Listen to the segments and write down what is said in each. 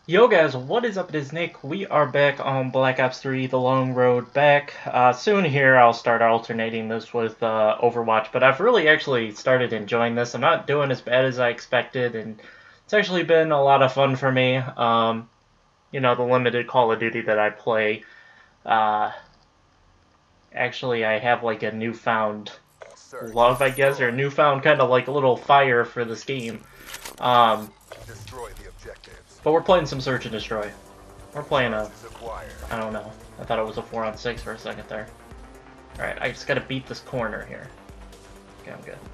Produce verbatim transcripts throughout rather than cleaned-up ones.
Yo guys, what is up? It is Nick. We are back on Black Ops three, The Long Road Back. Uh, soon here I'll start alternating this with uh, Overwatch, but I've really actually started enjoying this. I'm not doing as bad as I expected, and it's actually been a lot of fun for me. Um, you know, the limited Call of Duty that I play. Uh, actually, I have like a newfound Search and love, I guess, or a destroy. newfound kind of like a little fire for this game. Um, Destroy the objectives. but we're playing some Search and Destroy. We're playing a Charges acquired. I don't know. I thought it was a four on six for a second there. Alright, I just gotta beat this corner here. Okay, I'm good.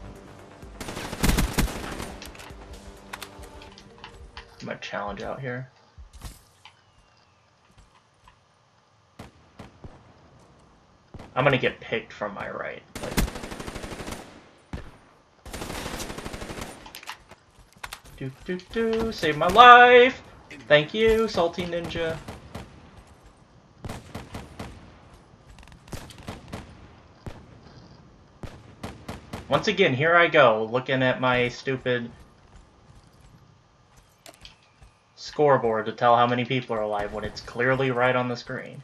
I'm gonna challenge out here. I'm gonna get picked from my right. Like... Do do do, save my life! Thank you, Salty Ninja. Once again, here I go, looking at my stupid scoreboard to tell how many people are alive when it's clearly right on the screen.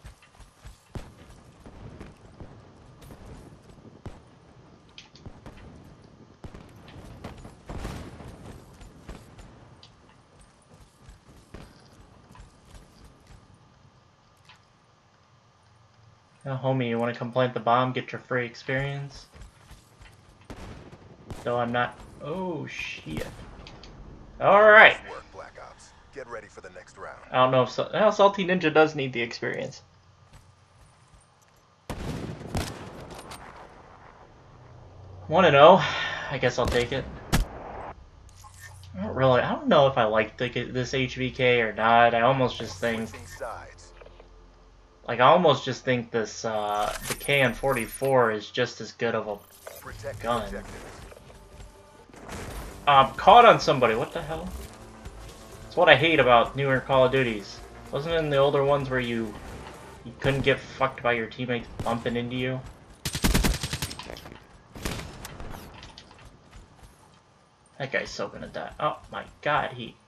Now, homie, you want to come plant the bomb, get your free experience? Though I'm not... Oh, shit. Alright. Nice work, Black Ops. Get ready for the next round. I don't know if... Well, Salty Ninja does need the experience. one and oh. I guess I'll take it. I don't really... I don't know if I like the, this H V K or not. I almost just think... Switching sides. Like, I almost just think this, uh... the K N forty-four is just as good of a Protect the gun. objectives. Um, caught on somebody. What the hell? It's what I hate about newer Call of Duties. Wasn't it in the older ones where you you couldn't get fucked by your teammates bumping into you? That guy's so gonna die. Oh my god, he...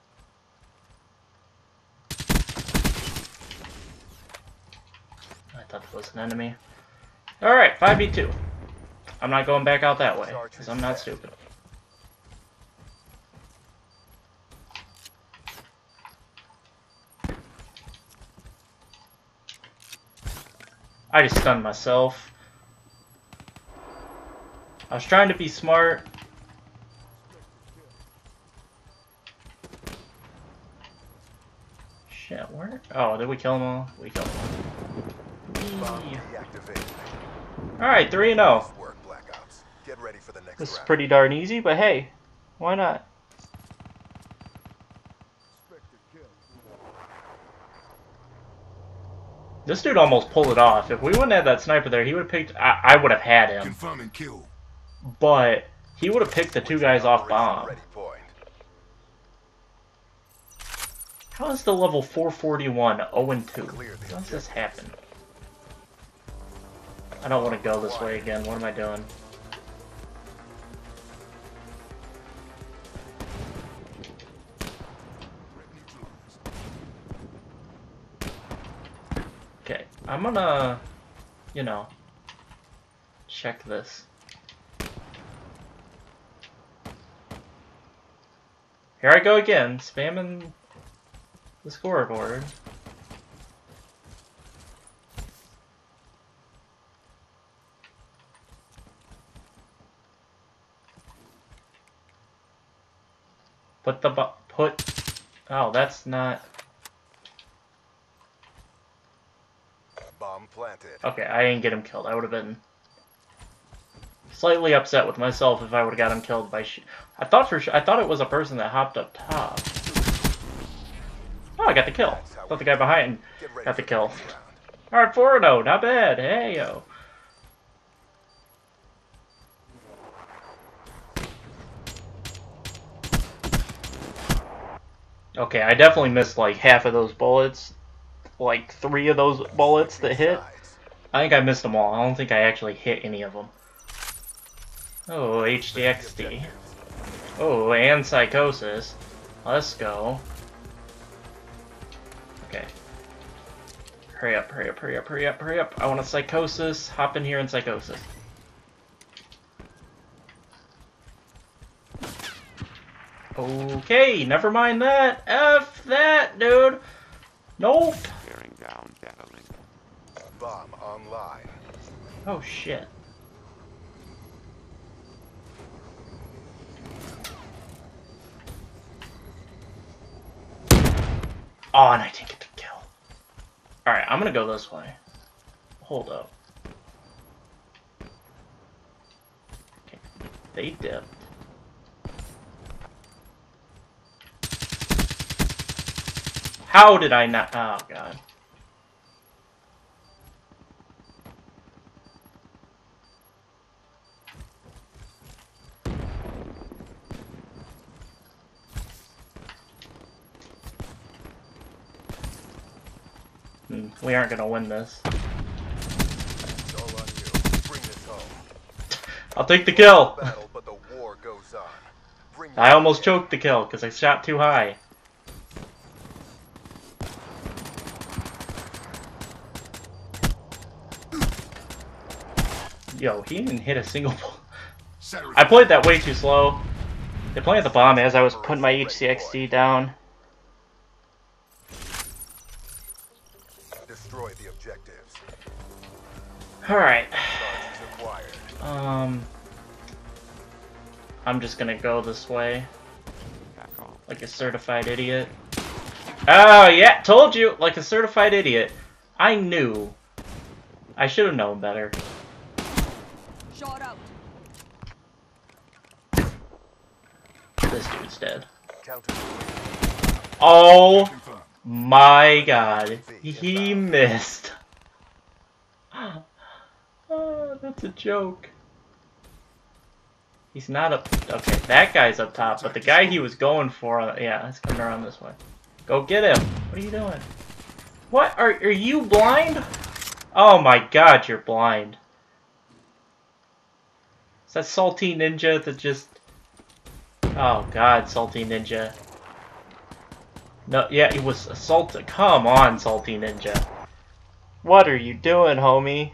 I thought that was an enemy. Alright, five v two. I'm not going back out that way, because I'm not stupid. I just stunned myself. I was trying to be smart. Shit, where? Oh, did we kill them all? We killed them all. Alright, three and oh. Nice work, Black Ops. Get ready for the next This is round. pretty darn easy, but hey, why not? This dude almost pulled it off. If we wouldn't have that sniper there, he would have picked... I, I would have had him. Confirming kill. But he would have picked the two guys off bomb. Ready point. How is the level four forty-one oh and two? Clear the How does this objective. happen? I don't want to go this way again. What am I doing? Okay, I'm gonna, you know, check this. Here I go again, spamming the scoreboard. Put the bu- put. Oh, that's not. Bomb planted. Okay, I didn't get him killed. I would have been slightly upset with myself if I would have got him killed by. Sh I thought for sure. I thought it was a person that hopped up top. Oh, I got the kill. I thought the guy behind Get ready got the for kill. next round. All right, four and oh, not bad. Hey yo. Okay, I definitely missed like half of those bullets. Like three of those bullets that hit. Sides. I think I missed them all. I don't think I actually hit any of them. Oh, H D X D. Oh, and Psychosis. Let's go. Okay. Hurry up, hurry up, hurry up, hurry up, hurry up. I want a Psychosis. Hop in here and Psychosis. Okay, never mind that. F that, dude. Nope. Bearing down, battling. Bomb online. Oh, shit. Oh, and I didn't get the kill. Alright, I'm gonna go this way. Hold up. Okay, they dipped. How did I not? Oh, God. Hmm, we aren't gonna win this. It's all on you. Bring this home. I'll take the kill. Battle, but the war goes on. Bring I your almost men. choked the kill because I shot too high. Yo, he didn't hit a single ball. I played that way too slow. They planted the bomb as I was putting my H C X D down. Destroy the objectives. Alright. Charges acquired. Um, I'm just gonna go this way. Back off. Like a certified idiot. Oh, yeah, told you! Like a certified idiot. I knew. I should have known better. Shot out. This dude's dead. Counter. Oh my god. He missed. Oh, that's a joke. He's not up. Okay, that guy's up top, but the guy he was going for, uh, yeah, he's coming around this way. Go get him. What are you doing? What? Are, are you blind? Oh my god, you're blind. Is that Salty Ninja that just... Oh god, Salty Ninja. No, yeah, it was assaulted. Come on, Salty Ninja. What are you doing, homie?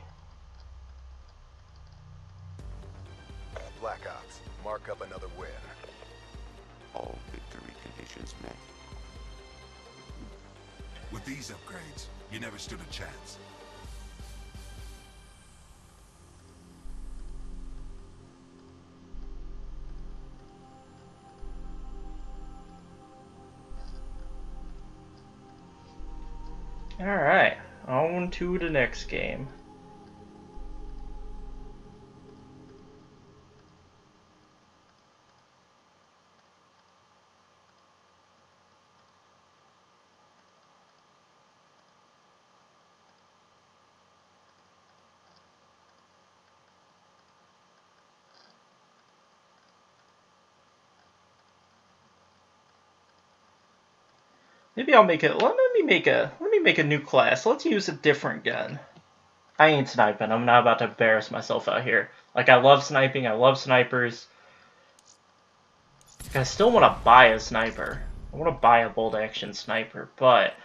Black Ops. Mark up another win. All victory conditions met. With these upgrades, you never stood a chance. Alright, on to the next game. Maybe I'll make it. Let me make a. Let me make a new class. Let's use a different gun. I ain't sniping. I'm not about to embarrass myself out here. Like, I love sniping. I love snipers. I still want to buy a sniper. I want to buy a bolt action sniper, but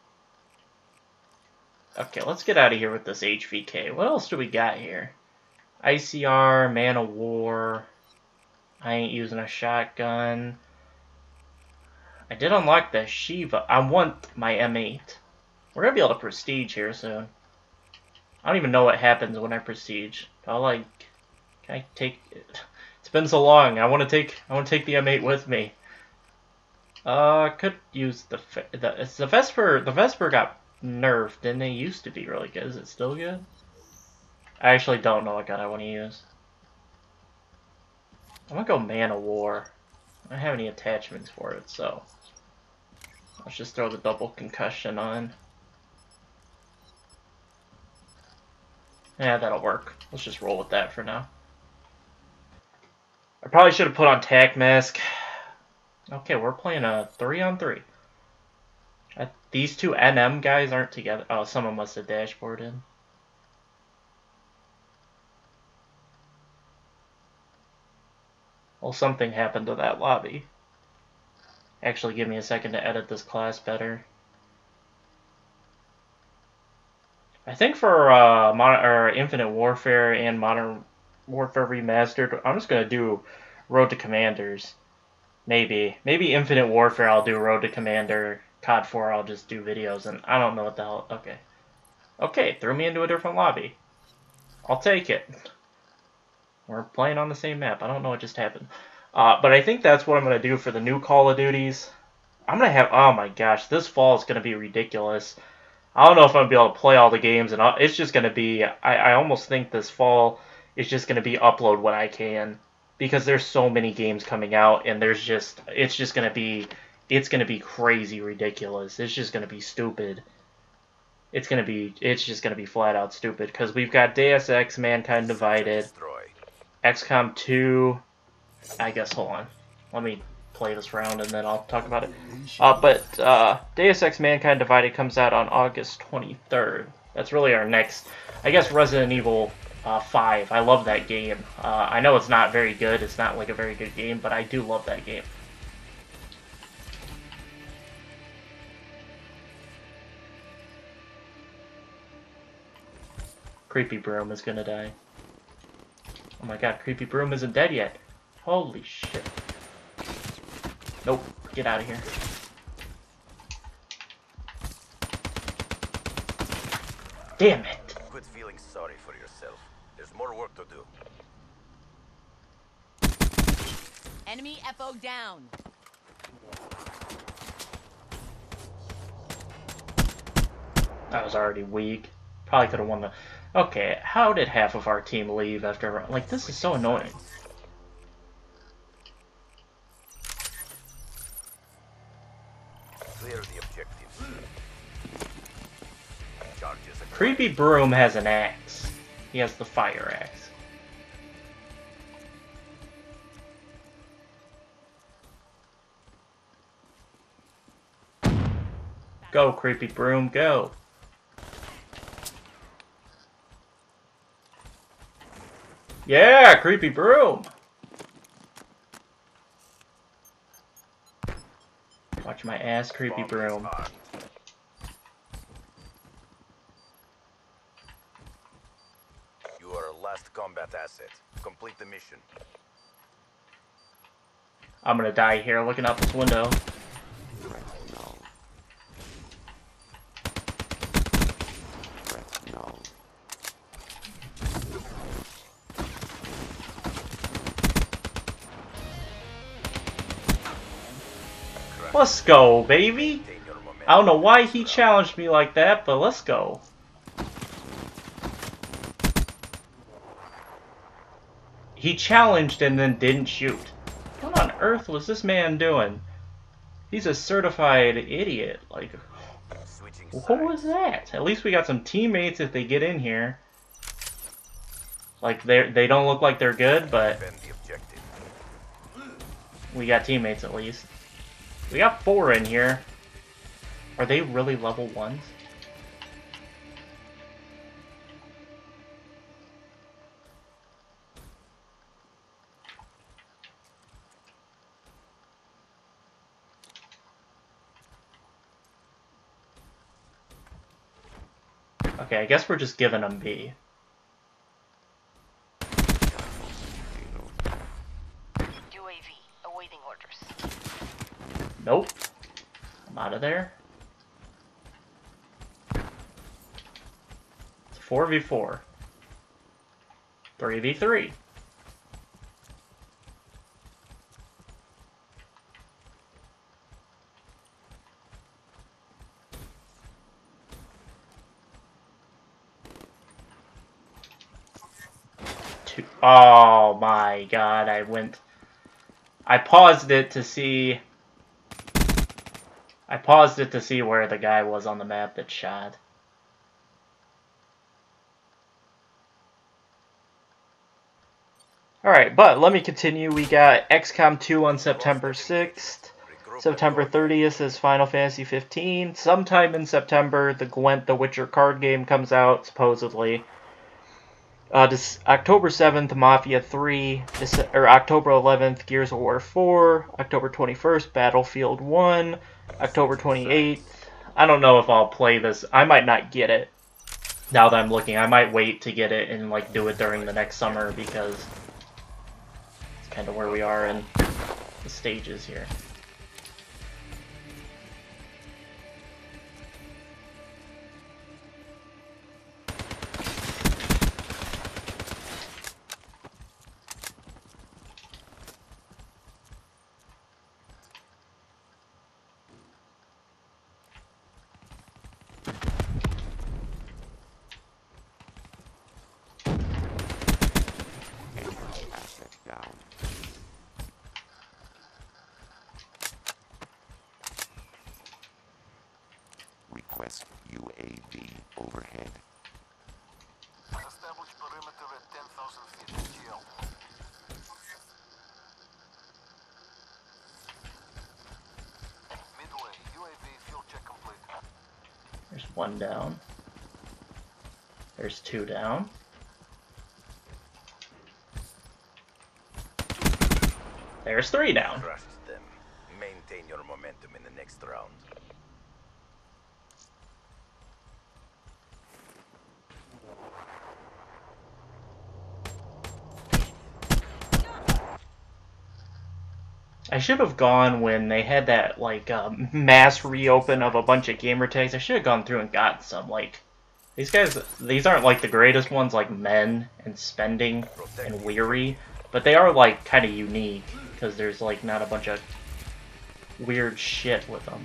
okay. Let's get out of here with this H V K. What else do we got here? I C R, Man of War. I ain't using a shotgun. I did unlock the Shiva. I want my M eight. We're gonna be able to prestige here soon. I don't even know what happens when I prestige. Do I like? Can I take it? It's been so long. I want to take. I want to take the M eight with me. Uh, I could use the the it's the Vesper. The Vesper got nerfed, didn't they? Used to be really good. Is it still good? I actually don't know what gun I want to use. I'm gonna go Man of War. I don't have any attachments for it, so let's just throw the double concussion on. Yeah, that'll work. Let's just roll with that for now. I probably should have put on Tac Mask. Okay, we're playing a three on three. Uh, these two N M guys aren't together. Oh, someone must have dashboarded. Well, something happened to that lobby. Actually, give me a second to edit this class better. I think for uh, Mon or Infinite Warfare and Modern Warfare Remastered, I'm just gonna do Road to Commanders. Maybe. Maybe Infinite Warfare I'll do Road to Commander. C O D four I'll just do videos, and I don't know what the hell. Okay. Okay, threw me into a different lobby. I'll take it. We're playing on the same map. I don't know what just happened. Uh, but I think that's what I'm going to do for the new Call of Duties. I'm going to have... Oh my gosh, this fall is going to be ridiculous. I don't know if I'm going to be able to play all the games, and it's just going to be... I, I almost think this fall is just going to be upload what I can. Because there's so many games coming out, and there's just... It's just going to be... It's going to be crazy ridiculous. It's just going to be stupid. It's going to be... It's just going to be flat out stupid. Because we've got Deus Ex, Mankind Divided... X COM two, I guess, hold on. Let me play this round and then I'll talk about it. Uh, but uh, Deus Ex Mankind Divided comes out on August twenty-third. That's really our next, I guess, Resident Evil uh, five. I love that game. Uh, I know it's not very good. It's not like a very good game, but I do love that game. Creepy Broom is gonna die. Oh my god, Creepy Broom isn't dead yet. Holy shit. Nope, get out of here. Damn it. Quit feeling sorry for yourself. There's more work to do. Enemy F O down. That was already weak. Probably could have won the... Okay, how did half of our team leave after... Like, this is so annoying. Clear the objectives. Charges acquired. Creepy Broom has an axe. He has the fire axe. Go, Creepy Broom, go. Yeah, Creepy Broom. Watch my ass, Creepy Bomb Broom. is armed. You are a last combat asset. Complete the mission. I'm gonna die here looking out this window. Threat null. Threat null. Let's go, baby. Maintain your momentum. I don't know why he challenged me like that, but let's go. He challenged and then didn't shoot. What on earth was this man doing? He's a certified idiot. Like, Switching what was sides. that? At least we got some teammates if they get in here. Like, they they don't look like they're good, but Defend the objective. we got teammates at least. We got four in here. Are they really level ones? Okay, I guess we're just giving them B. U A V, awaiting orders. Nope. I'm out of there. It's four v four. three v three. Two. Oh my god, I went... I paused it to see... I paused it to see where the guy was on the map that shot. Alright, but let me continue. We got X COM two on September sixth. Regroup September and go. thirtieth is Final Fantasy fifteen. Sometime in September, the Gwent the Witcher card game comes out, supposedly. Uh, this, October seventh, Mafia three. This, or October eleventh, Gears of War four. October twenty-first, Battlefield one. October twenty-eighth. I don't know if I'll play this. I might not get it. Now that I'm looking, I might wait to get it and like do it during the next summer because it's kind of where we are in the stages here. Asset down. Request U A V overhead. Establish perimeter at ten thousand feet. G L. Midway. U A V fuel check complete. There's one down. There's two down. There's three down. Crushed them. Maintain your momentum in the next round. I should have gone when they had that like um, mass reopen of a bunch of gamer tags. I should have gone through and got some. Like these guys, these aren't like the greatest ones, like Men and Spending and Weary, but they are like kind of unique because there's like not a bunch of weird shit with them.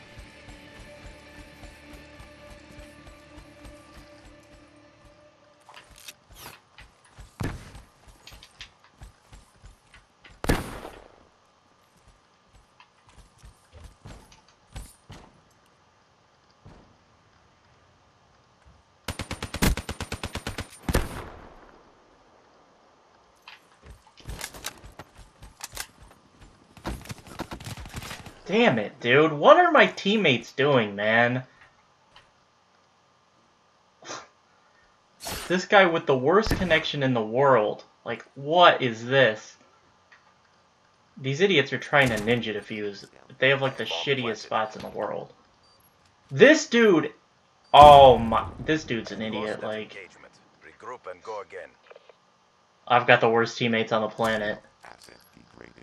Damn it, dude. What are my teammates doing, man? This guy with the worst connection in the world. Like, what is this? These idiots are trying to ninja defuse. They have, like, the shittiest spots in the world. This dude... Oh, my... This dude's an idiot, like... Regroup and go again. I've got the worst teammates on the planet. Asset degraded.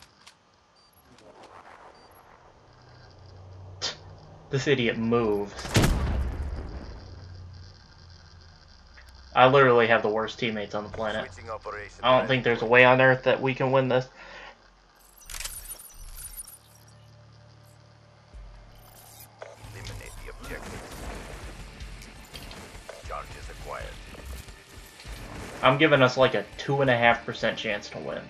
This idiot moves. I literally have the worst teammates on the planet. Switching operation. I don't think there's a way on Earth that we can win this. Eliminate the objective. Charges acquired. I'm giving us like a two and a half percent chance to win.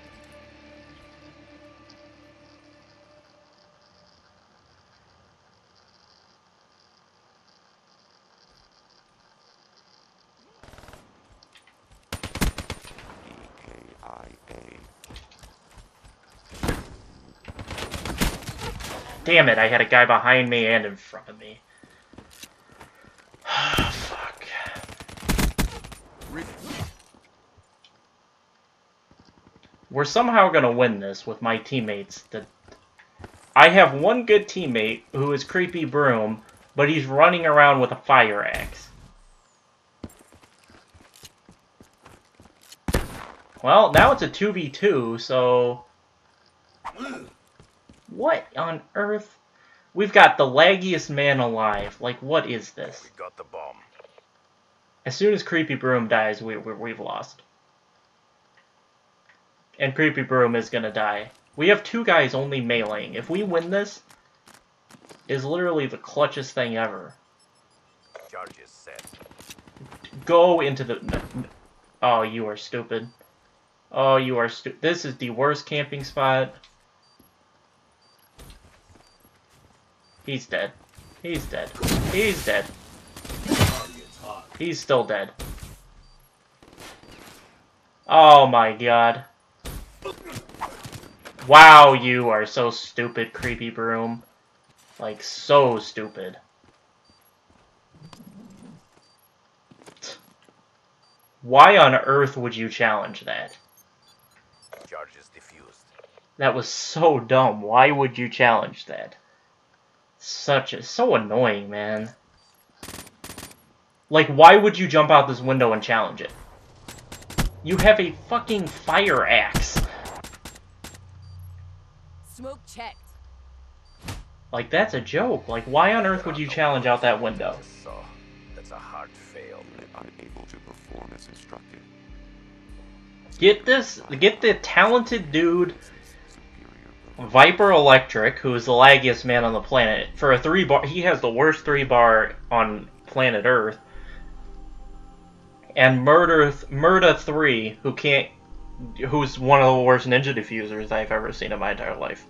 E K I A. Damn it, I had a guy behind me and in front of me. Fuck. We're somehow gonna win this with my teammates. That I have one good teammate who is Creepy Broom, but he's running around with a fire axe. Well, now it's a two v two, so... What on earth? We've got the laggiest man alive. Like, what is this? We got the bomb. As soon as Creepy Broom dies, we, we, we've lost. And Creepy Broom is gonna die. We have two guys only meleeing. If we win this, is literally the clutchest thing ever. Charges set. Go into the... no, no. Oh, you are stupid. Oh, you are stu- This is the worst camping spot. He's dead. He's dead. He's dead. He's still dead. Oh my god. Wow, you are so stupid, Creepy Broom. Like, so stupid. Why on earth would you challenge that? Charges diffused. That was so dumb. Why would you challenge that? Such a... so annoying, man. Like, why would you jump out this window and challenge it? You have a fucking fire axe. Smoke checked. Like, that's a joke. Like, why on earth would you challenge out that window? So, that's a hard fail. Unit unable to perform as instructed. Get this, get the talented dude, Superior. Viper Electric, who is the laggiest man on the planet. For a three bar, he has the worst three bar on planet Earth. And Murder, Murda three, who can't, who's one of the worst ninja diffusers I've ever seen in my entire life.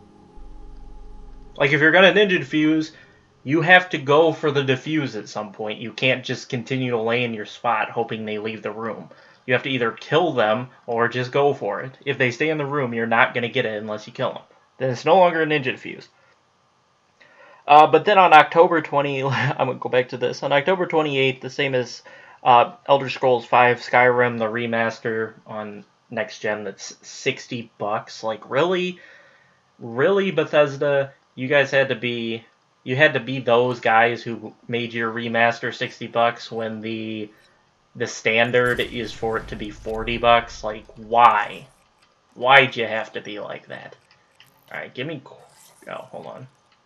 Like, if you're gonna ninja defuse, you have to go for the defuse at some point. You can't just continue to lay in your spot hoping they leave the room. You have to either kill them or just go for it. If they stay in the room, you're not gonna get it unless you kill them. Then it's no longer a ninja defuse. Uh, but then on October twentieth, I'm gonna go back to this. On October twenty-eighth, the same as uh, Elder Scrolls five Skyrim, the remaster on next gen, that's sixty bucks. Like, really, really, Bethesda, you guys had to be, you had to be those guys who made your remaster sixty bucks when the the standard is for it to be forty bucks. Like, why? Why'd you have to be like that? All right, give me. Oh, hold on.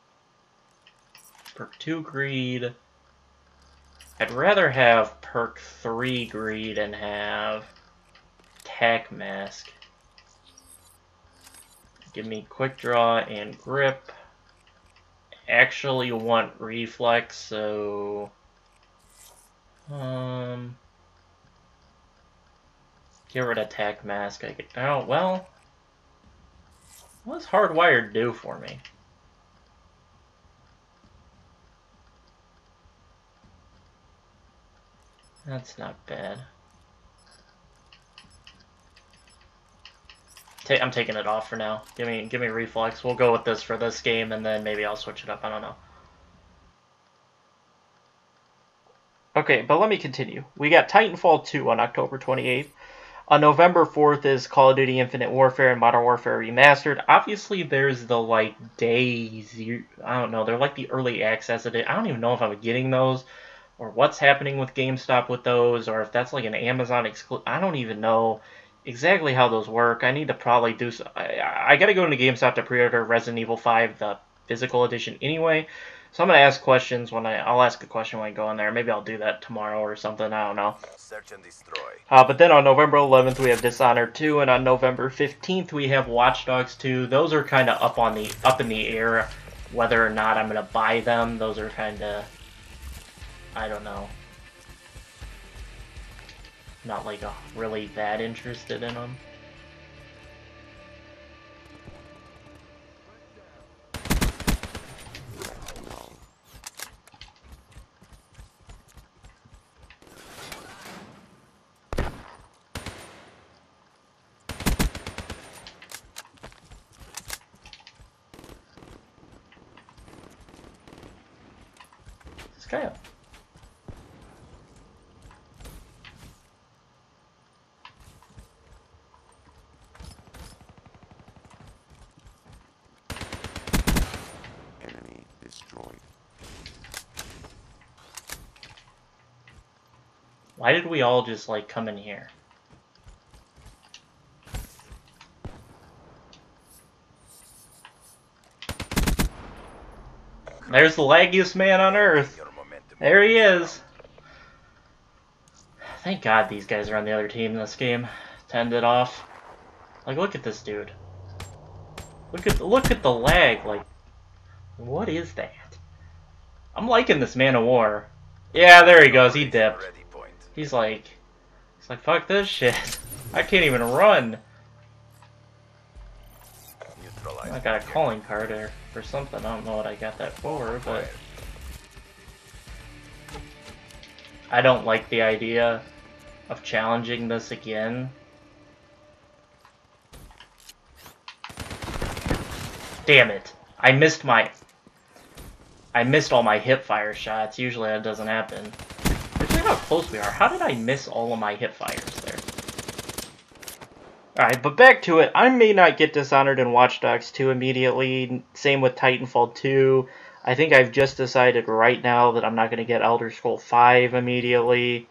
Perk two greed. I'd rather have perk three greed and have tack mask. Give me quick draw and grip. Actually want reflex, so um get rid of tack mask. I get oh well. What's hardwired do for me? That's not bad. Ta I'm taking it off for now. Give me, give me reflex. We'll go with this for this game, and then maybe I'll switch it up. I don't know. Okay, but let me continue. We got Titanfall two on October twenty-eighth. On November fourth is Call of Duty Infinite Warfare and Modern Warfare Remastered. Obviously, there's the, like, day zero, I don't know, they're like the early access of it. I don't even know if I'm getting those, or what's happening with GameStop with those, or if that's like an Amazon exclusive. I don't even know exactly how those work. I need to probably do so. I, I gotta go into GameStop to pre-order Resident Evil five, the physical edition anyway. So I'm gonna ask questions when I, I'll ask a question when I go in there. Maybe I'll do that tomorrow or something, I don't know. Search and destroy. Uh, but then on November eleventh we have Dishonored two, and on November fifteenth we have Watch Dogs two. Those are kind of up on the up in the air, whether or not I'm gonna buy them. Those are kind of, I don't know. Not like a, really that interested in them. This guy up. Enemy destroyed. Why did we all just, like, come in here? There's the laggiest man on Earth. Your momentum. There he is. Thank God these guys are on the other team in this game to end it off. Like, look at this dude. Look at look at the lag. Like, what is that? I'm liking this Man of War. Yeah, there he goes. He dipped. Ready point. He's like, he's like, fuck this shit. I can't even run. Neutralize. I got a calling card there for something. I don't know what I got that for, but I don't like the idea of challenging this again. Damn it. I missed my... I missed all my hip fire shots. Usually that doesn't happen. Look at how close we are. How did I miss all of my hip fires there? Alright, but back to it. I may not get Dishonored and Watch Dogs two immediately. Same with Titanfall two. I think I've just decided right now that I'm not going to get Elder Scrolls five immediately.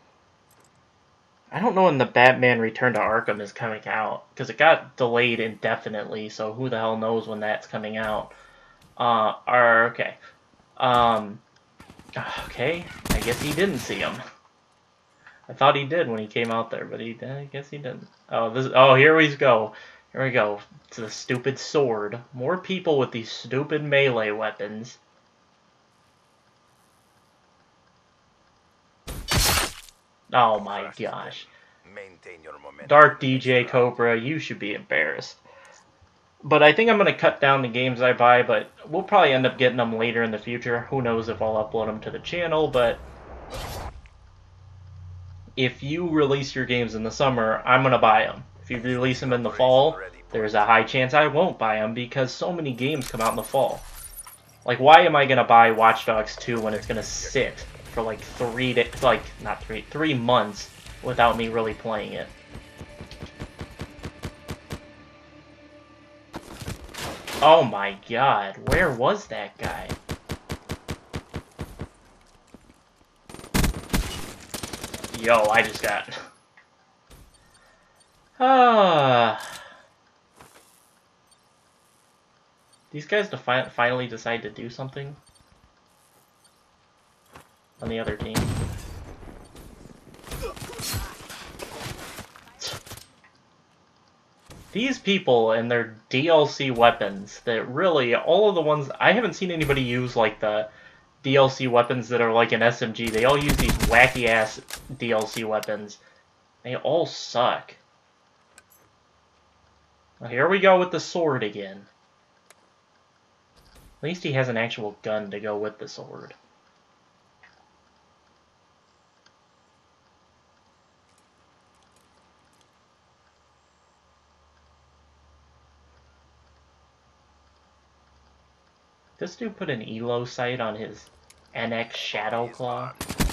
I don't know when the Batman Return to Arkham is coming out, because it got delayed indefinitely, so who the hell knows when that's coming out. Uh, or, okay. Um, okay, I guess he didn't see him. I thought he did when he came out there, but he I guess he didn't. Oh, this. Oh, here we go. Here we go. It's the stupid sword. More people with these stupid melee weapons. Oh my gosh. Maintain your momentum. Dark D J Cobra, you should be embarrassed. But I think I'm going to cut down the games I buy, but we'll probably end up getting them later in the future. Who knows if I'll upload them to the channel, but if you release your games in the summer, I'm going to buy them. If you release them in the fall, there's a high chance I won't buy them because so many games come out in the fall. Like, why am I going to buy Watch Dogs two when it's going to sit for like three days, like, not three, three months without me really playing it? Oh my god, where was that guy? Yo, I just got... Ah. These guys defi finally decide to do something on the other team. These people and their D L C weapons that really, all of the ones, I haven't seen anybody use like the D L C weapons that are like an S M G. They all use these wacky ass D L C weapons. They all suck. Well, here we go with the sword again. At least he has an actual gun to go with the sword. This dude put an E L O sight on his N X Shadowclaw.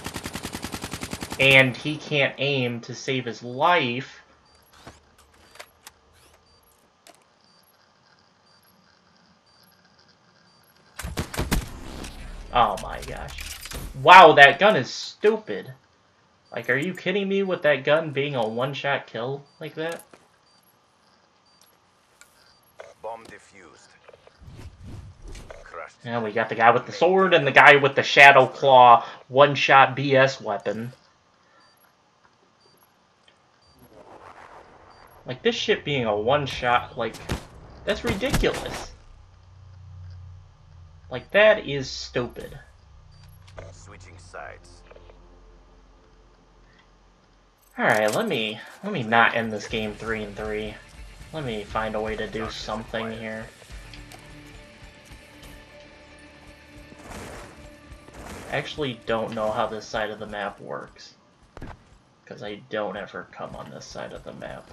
And he can't aim to save his life. Oh my gosh. Wow, that gun is stupid. Like, are you kidding me with that gun being a one-shot kill like that? Bomb defused. Crushed. Yeah, we got the guy with the sword and the guy with the Shadow Claw one-shot B S weapon. Like, this shit being a one-shot, like, that's ridiculous. Like, that is stupid. Switching sides. Alright, let me, let me not end this game three and three. Let me find a way to do something here. I actually don't know how this side of the map works. Because I don't ever come on this side of the map.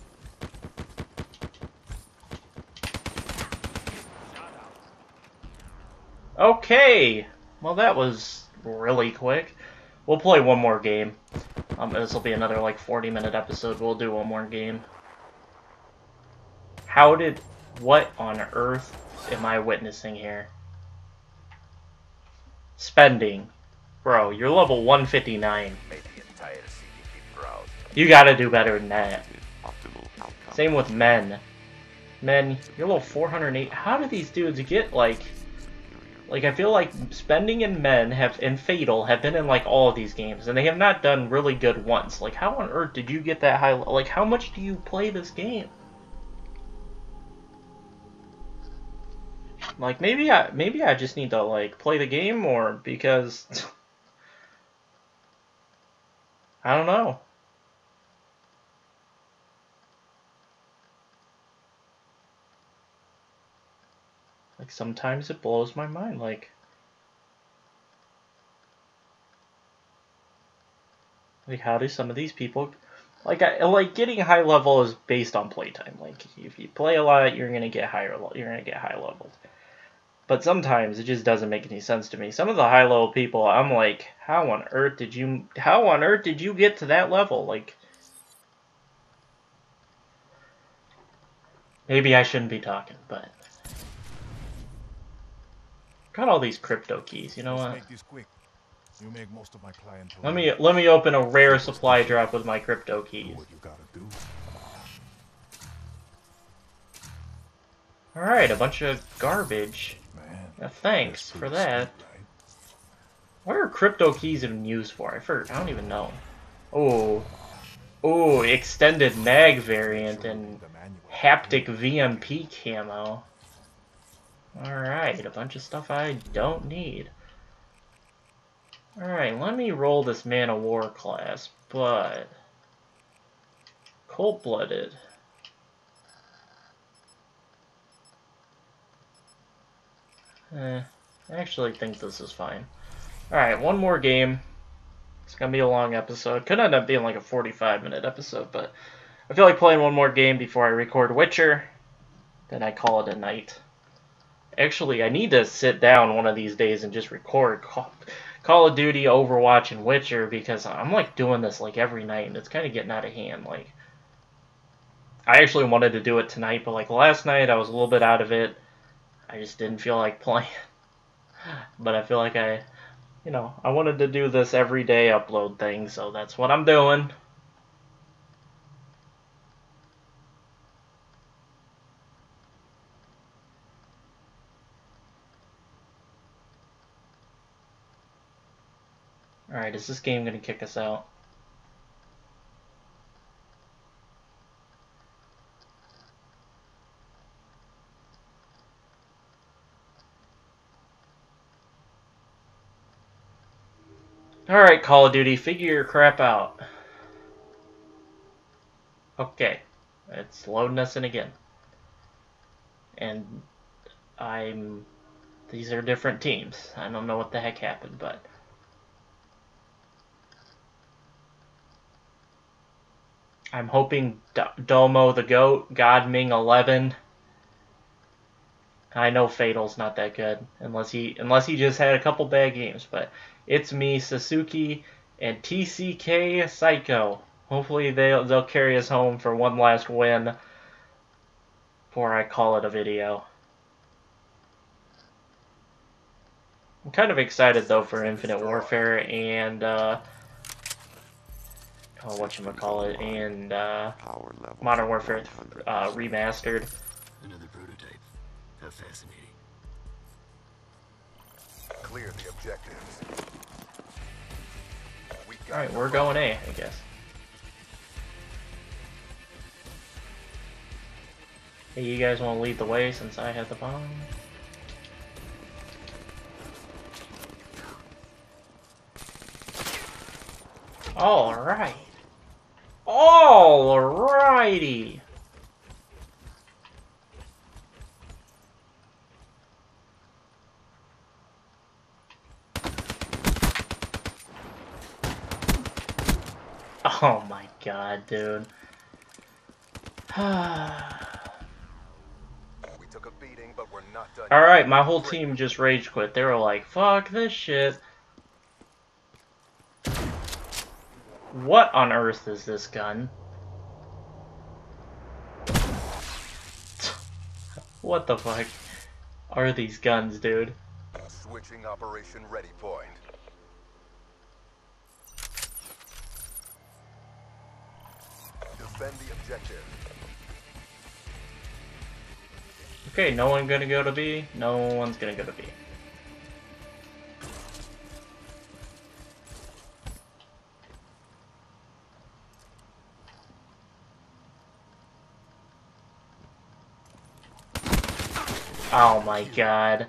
Okay! Well, that was really quick. We'll play one more game. Um, this will be another, like, forty minute episode. We'll do one more game. How did... What on earth am I witnessing here? Spending. Bro, you're level one fifty-nine. Made the entire C D P proud. You gotta do better than that. Optimal outcome. Same with men. Men, you're level four hundred eight. How do these dudes get, like... Like, I feel like Spending and Men have, and Fatal have been in, like, all of these games, and they have not done really good once. Like, how on earth did you get that high... Like, how much do you play this game? Like, maybe I, maybe I just need to, like, play the game more, because... I don't know. Like, sometimes it blows my mind, like... Like, how do some of these people... Like, I, like getting high level is based on playtime. Like, if you play a lot, you're gonna get higher, you're gonna get high levels. But sometimes it just doesn't make any sense to me. Some of the high level people, I'm like, how on earth did you... How on earth did you get to that level? Like... Maybe I shouldn't be talking, but... Got all these crypto keys. You know Let's what? make this quick. You make most of my clientele. Let me let me open a rare supply drop with my crypto keys. Do what you gotta do. All right, a bunch of garbage. Man, Uh, thanks that's for pretty that. sweet, right? What are crypto keys even used for? I for I don't even know. Oh, oh, extended mag variant and The manual. haptic V M P camo. Alright, a bunch of stuff I don't need. Alright, let me roll this Man of War class, but... Cold-blooded. Eh, I actually think this is fine. Alright, one more game. It's gonna be a long episode. Could end up being like a forty-five minute episode, but I feel like playing one more game before I record Witcher. Then I call it a night. Actually, I need to sit down one of these days and just record Call, Call of Duty, Overwatch, and Witcher, because I'm like doing this like every night and it's kind of getting out of hand. Like, I actually wanted to do it tonight, but like last night I was a little bit out of it. I just didn't feel like playing. But I feel like I, you know, I wanted to do this every day upload thing, so that's what I'm doing. Alright, is this game going to kick us out? Alright, Call of Duty, figure your crap out. Okay, it's loading us in again. And I'm... These are different teams. I don't know what the heck happened, but... I'm hoping D Domo the Goat, Godming eleven. I know Fatal's not that good, unless he unless he just had a couple bad games, but it's me, Sasuke, and T C K Psycho. Hopefully they'll, they'll carry us home for one last win before I call it a video. I'm kind of excited, though, for Infinite Warfare and... Uh, Oh, whatchamacallit, and uh, Power level Modern Warfare one hundred uh, percent. Remastered. Another prototype. How fascinating. Clear the objectives. We got Alright, we're going A, I guess. Hey, you guys want to lead the way since I had the bomb? Alright. Alrighty. Oh my god, dude. We took a beating, but we're not done. Alright, my whole team just rage quit. They were like, fuck this shit. What on earth is this gun? What the fuck are these guns, dude? Switching operation ready point. Defend the objective. Okay, no one gonna go to B. No one's gonna go to B. Oh my god.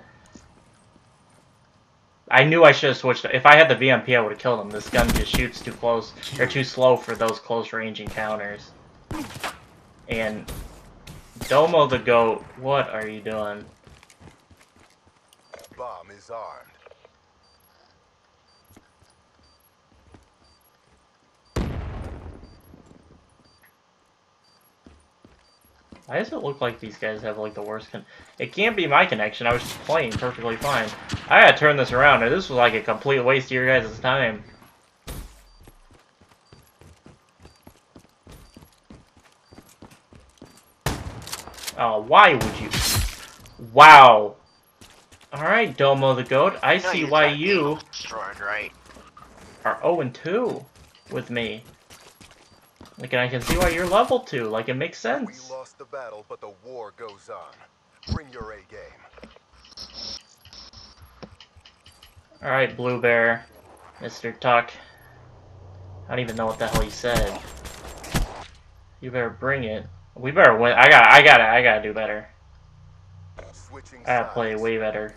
I knew I should have switched. If I had the V M P, I would have killed him. This gun just shoots too close, or too slow for those close range encounters. And Domo the Goat, what are you doing? Bomb is armed. Why does it look like these guys have like the worst con- It can't be my connection, I was just playing perfectly fine. I gotta turn this around, or this was like a complete waste of your guys' time. Oh, why would you? Wow. Alright, Domo the Goat, I know see you're why trying to you get destroyed, right? are oh and two with me. Like, and I can see why you're level two. Like, it makes We sense. lost the battle, but the war goes on. Bring your A game. Alright, Blue Bear. Mister Tuck. I don't even know what the hell he said. You better bring it. We better win. I got. I got it. I gotta do better. Switching I gotta play sides. way better.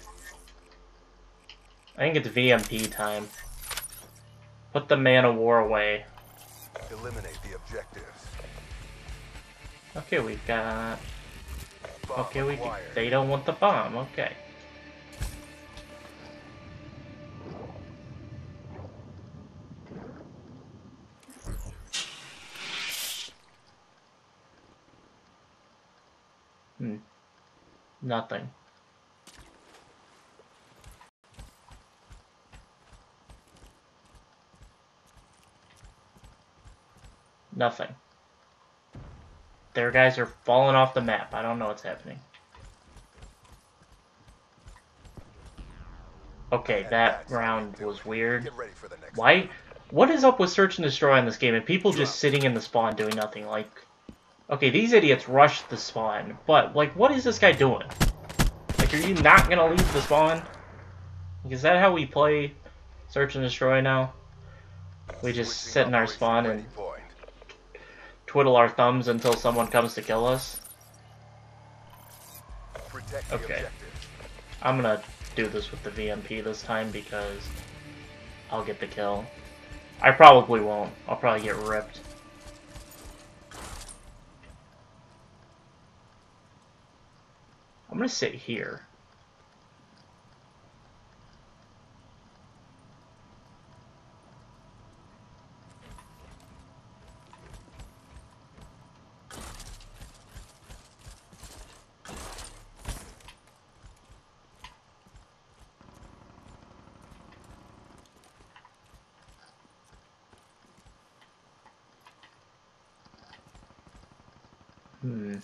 I think it's V M P time. Put the Man of War away. Eliminate the objectives. Okay, we've got. Bomb Okay, we. acquired. They don't want the bomb. Okay. Hmm. Nothing. Nothing. Their guys are falling off the map. I don't know what's happening. Okay, And that that's how round we do was it. weird. Get ready for the next Why? What is up with search and destroy in this game and people just sitting in the spawn doing nothing? Like, okay, these idiots rushed the spawn, but like, what is this guy doing? Like, are you not gonna leave the spawn? Like, is that how we play search and destroy now? We just Switching sit in our operation spawn ready and point. twiddle our thumbs until someone comes to kill us? Protect the Okay. objective. I'm gonna do this with the V M P this time because I'll get the kill. I probably won't. I'll probably get ripped. I'm gonna sit here. Hmm.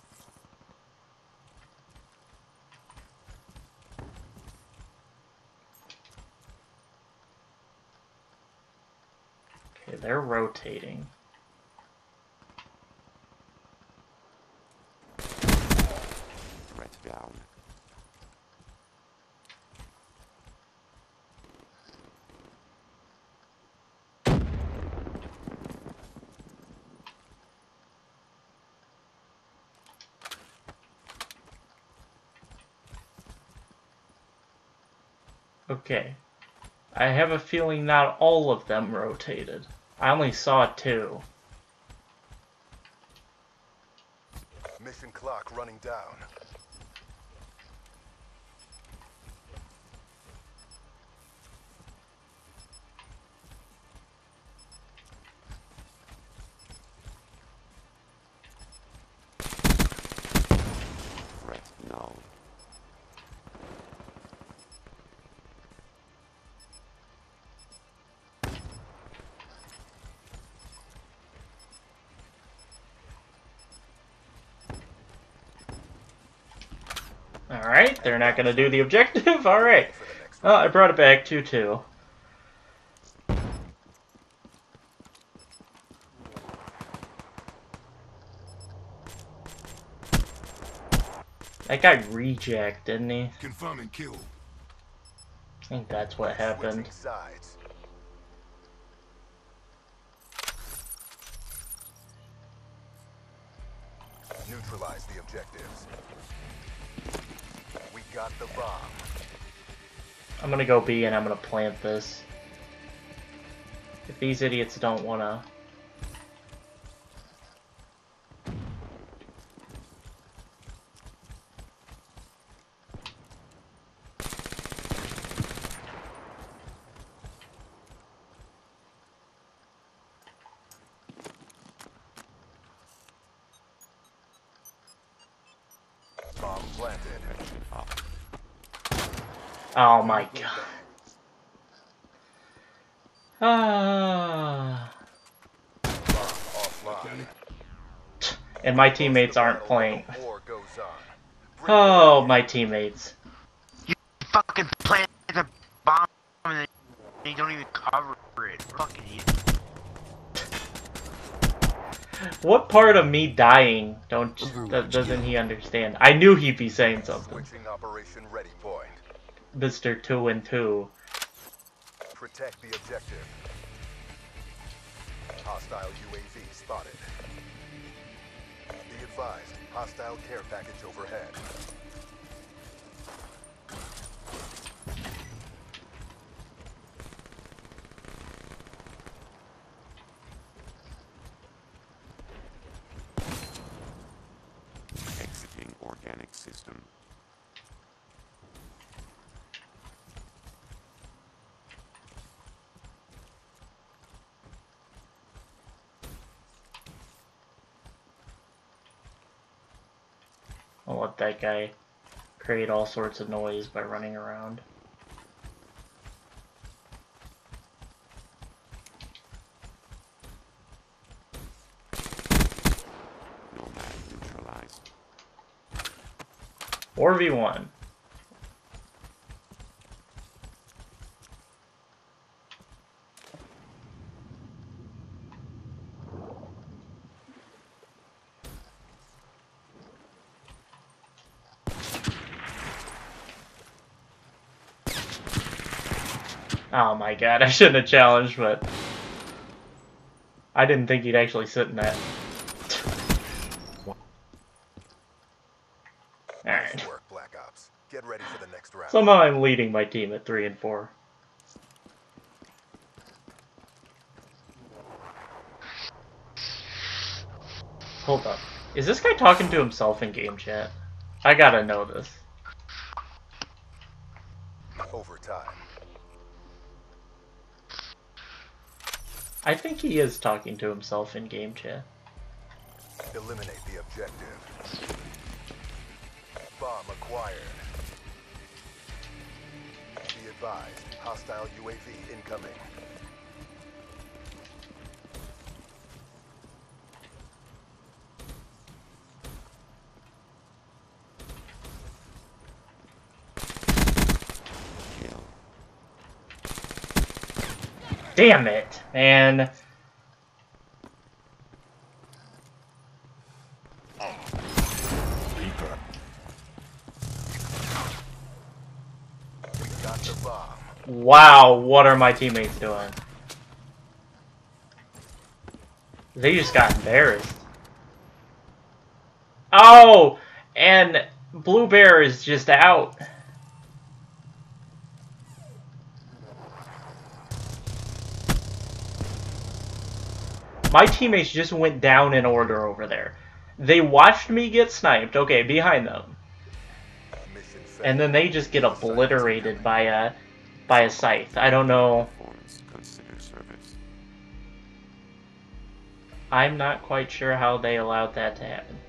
Okay, they're rotating. Threat down. Okay. I have a feeling not all of them rotated. I only saw two. Mission clock running down. Threat null. Alright, they're not gonna do the objective? Alright. Well, I brought it back two two. That guy reject, didn't he? Confirm and kill. I think that's what happened. Switching sides. Neutralize the objectives. We got the bomb. I'm gonna go B and I'm gonna plant this. If these idiots don't wanna... Bomb planted. Protection up. Oh my god. Ah. Bomb offline. And my teammates aren't playing. The war goes on. Bring Oh, my teammates. fucking plant the bomb and then you don't even cover it. Fucking idiot. What part of me dying don't that doesn't he understand? I knew he'd be saying something. Switching operation ready point. Mister Two and Two. Protect the objective. Hostile U A V spotted. Be advised, hostile care package overhead. Exiting organic system. I'll let that guy create all sorts of noise by running around. Nomad neutralized. four v one. Oh my god, I shouldn't have challenged, but I didn't think he'd actually sit in that. Alright. Nice work, Black Ops. Get ready for the next round. Somehow I'm leading my team at three and four. Hold up. Is this guy talking to himself in game chat? I gotta know this. Overtime. I think he is talking to himself in game chat. Eliminate the objective. Bomb acquired. Be advised, hostile U A V incoming. Kill. Damn it, man. Reaper. We got the bomb. Wow, what are my teammates doing? They just got embarrassed. Oh, and Blue Bear is just out. My teammates just went down in order over there. They watched me get sniped, okay, behind them. Mission failed. And then they just get obliterated by a by a scythe. I don't know. Performance consider service. I'm not quite sure how they allowed that to happen.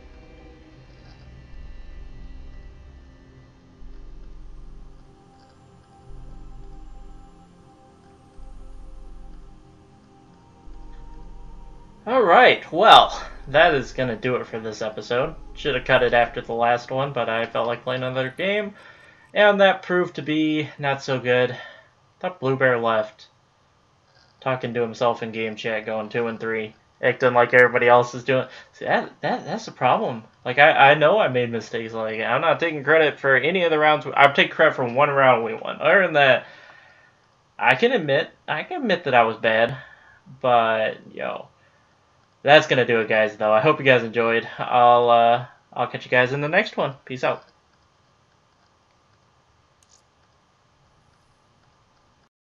Alright, well, that is going to do it for this episode. Should have cut it after the last one, but I felt like playing another game. And that proved to be not so good. Thought Blue Bear left. Talking to himself in game chat, going two and three. Acting like everybody else is doing. See, that, that that's a problem. Like, I, I know I made mistakes. Like, I'm not taking credit for any of the rounds. I'm taking credit for one round we won. Other than that, I can admit, I can admit that I was bad. But, yo. That's going to do it, guys, though. I hope you guys enjoyed. I'll, uh, I'll catch you guys in the next one. Peace out.